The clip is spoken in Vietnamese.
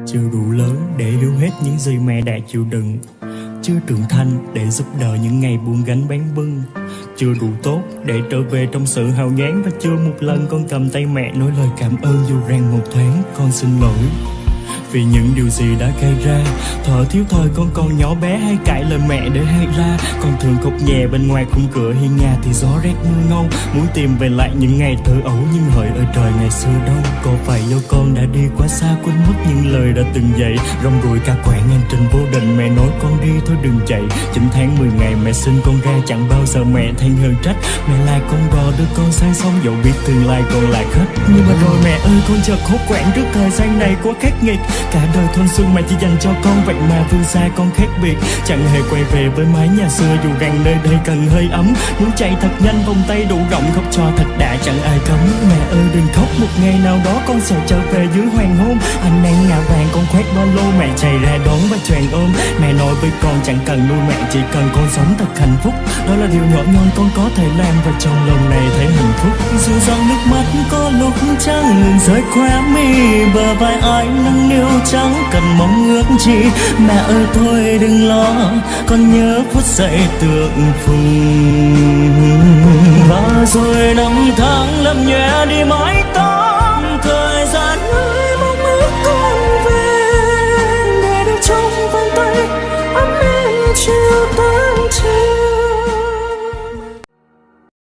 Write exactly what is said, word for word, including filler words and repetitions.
Chưa đủ lớn để hiểu hết những gì mẹ đã chịu đựng, chưa trưởng thành để giúp đỡ những ngày buông gánh bán bưng, chưa đủ tốt để trở về trong sự hào nhoáng, và chưa một lần con cầm tay mẹ nói lời cảm ơn dù rằng một thoáng con xin lỗi vì những điều gì đã gây ra. Thuở thiếu thời con còn nhỏ bé hay cãi lời mẹ để hay la, con thường khóc nhè bên ngoài khung cửa hiên nhà thì gió rét mưa ngâu, muốn tìm về lại những ngày thơ ấu nhưng hỡi ơi trời ngày xưa đâu. Có phải do con đã đi quá xa quên mất những lời đã từng dạy, rong ruổi cả quãng hành trình vô định mẹ nói con đi thôi đừng chạy. Chín tháng mười ngày mẹ sinh con ra chẳng bao giờ mẹ than hơn trách, mẹ là con bò đưa con sang sông dẫu biết tương lai con là khách. Nhưng mà rồi mẹ ơi con chợt hốt quãng trước thời gian này quá khắc nghiệt, cả đời thanh xuân mẹ chỉ dành cho con vậy mà phương xa con khác biệt, chẳng hề quay về với mái nhà xưa dù rằng nơi đây cần hơi ấm. Muốn chạy thật nhanh vòng tay đủ rộng khóc cho thật đã chẳng ai cấm. Mẹ ơi đừng khóc, một ngày nào đó con sẽ trở về dưới hoàng hôn, anh nắng ngả vàng con khoác ba lô mẹ chạy ra đón và choàng ôm. Mẹ nói với con chẳng cần nuôi mẹ chỉ cần con sống thật hạnh phúc, đó là điều nhỏ nhoi con có thể làm và trong lòng này thấy hạnh phúc. Dù dòng nước mắt có lúc trắng ngừng rơi khóe mi, bờ vai ai nâng niu chẳng cần mong ước chi. Mẹ ơi thôi đừng lo, con nhớ phút giây tượng phùng, và rồi năm tháng lầm nhòe đi mãi tóc